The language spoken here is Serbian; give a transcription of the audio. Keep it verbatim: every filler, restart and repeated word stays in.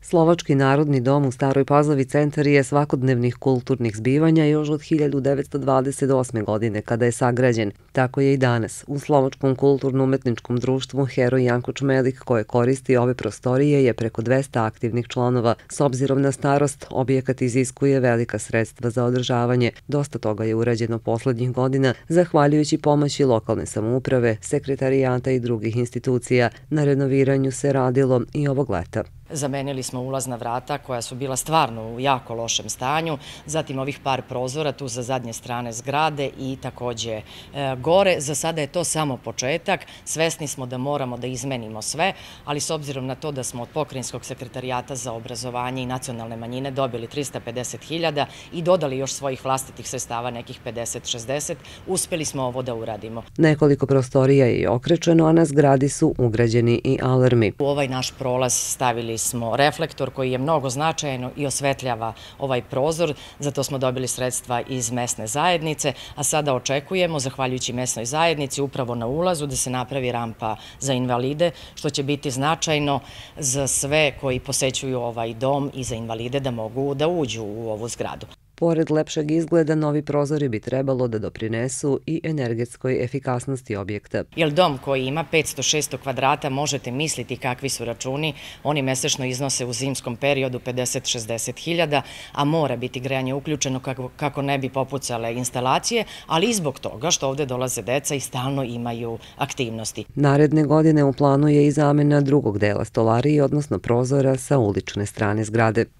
Slovački narodni dom u Staroj Pazovi centar je svakodnevnih kulturnih zbivanja još od hiljadu devetsto dvadeset osme. godine kada je sagrađen. Tako je i danas. U Slovačkom kulturno-umetničkom društvu Heroj Janko Čmelik, koje koristi ove prostorije, je preko dvesta aktivnih članova. S obzirom na starost, objekat iziskuje velika sredstva za održavanje. Dosta toga je urađeno poslednjih godina, zahvaljujući pomoći lokalne samouprave, sekretarijata i drugih institucija. Na renoviranju se radilo i ovog leta. Zamenili smo ulazna vrata koja su bila stvarno u jako lošem stanju, zatim ovih par prozora tu za zadnje strane zgrade i takođe gore. Za sada je to samo početak, svesni smo da moramo da izmenimo sve, ali s obzirom na to da smo od Pokrajinskog sekretarijata za obrazovanje i nacionalne manjine dobili trista pedeset hiljada i dodali još svojih vlastitih sredstava, nekih pedeset šezdeset, uspeli smo ovo da uradimo. Nekoliko prostorija je okrečeno, a na zgradi su ugrađeni i alarmi. U ovaj naš prolaz stavili smo reflektor koji je mnogo značajan i osvetljava ovaj prozor, zato smo dobili sredstva iz mesne zajednice, a sada očekujemo, zahvaljujući mesnoj zajednici, upravo na ulazu da se napravi rampa za invalide, što će biti značajno za sve koji posećuju ovaj dom i za invalide da mogu da uđu u ovu zgradu. Pored lepšeg izgleda, novi prozori bi trebalo da doprinesu i energetskoj efikasnosti objekta. Jer dom koji ima petsto šesto kvadrata, možete misliti kakvi su računi, oni mesečno iznose u zimskom periodu pedeset šezdeset hiljada, a mora biti grejanje uključeno kako ne bi popucale instalacije, ali i zbog toga što ovde dolaze deca i stalno imaju aktivnosti. Naredne godine u planu je i zamena drugog dela stolarije, odnosno prozora sa ulične strane zgrade.